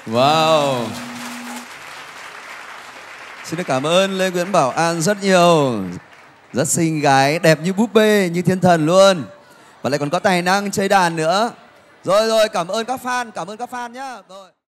Wow. Xin được cảm ơn Lê Nguyễn Bảo An rất nhiều. Rất xinh gái, đẹp như búp bê, như thiên thần luôn. Và lại còn có tài năng chơi đàn nữa. Rồi, cảm ơn các fan nhá. Rồi.